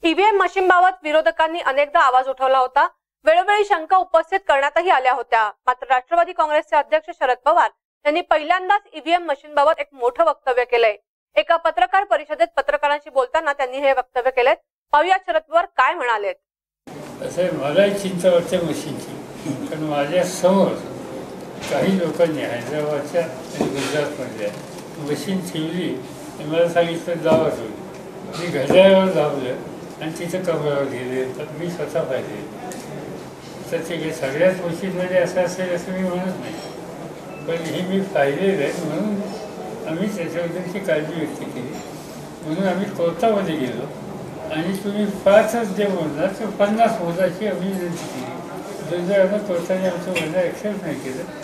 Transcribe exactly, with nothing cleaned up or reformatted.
EVM मशीनबाबत विरोधकांनी अनेकदा आवाज उठवला होता। वेळोवेळी शंका उपस्थित करण्यातही आल्या होत्या। मात्र राष्ट्रवादी काँग्रेसचे अध्यक्ष शरद पवार यांनी पहिल्यांदाच ईव्हीएम मशीनबाबत एक मोठं वक्तव्य केलंय। एका पत्रकार परिषदेत पत्रकारांशी बोलताना त्यांनी हे वक्तव्य केले। पाहूया शरद पवार काय म्हणालेत। असे मला चिंता वाटते मशीनची, कारण माझ्या समोर काही लोकांनी हैदराबादच्या आणि गुजरातमधल्या मशीन ठेवली आणि मला सांगितलं जावा ठेवली। मी घड्याळावर धावलं आणि तिथं कमरावर गेले, तर मी स्वतः पाहिले। तर ते सगळ्याच मशीनमध्ये असं असेल असं मी म्हणत नाही, पण हे मी पाहिलेलं आहे म्हणून आम्ही त्याच्याबद्दलची काळजी व्यक्त केली। म्हणून आम्ही कोर्टामध्ये गेलो आणि तुम्ही पाचच जे बोलणार तर पन्नास मोजाची आम्ही विनंती केली। दुर्दैवानं कोर्टाने आमचं म्हणणं ॲक्सेप्ट नाही केलं।